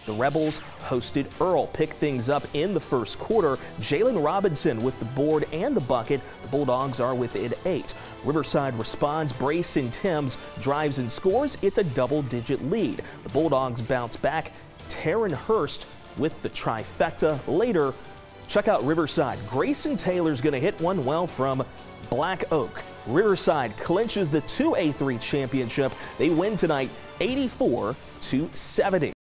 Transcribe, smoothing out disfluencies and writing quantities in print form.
The Rebels hosted Earle. Pick things up in the first quarter. Jalen Robinson with the board and the bucket. The Bulldogs are within 8. Riverside responds. Brayson Timms drives and scores. It's a double-digit lead. The Bulldogs bounce back. Taryn Hurst with the trifecta. Later, check out Riverside. Grayson Taylor's going to hit one well from Black Oak. Riverside clinches the 2A3 championship. They win tonight 84-70.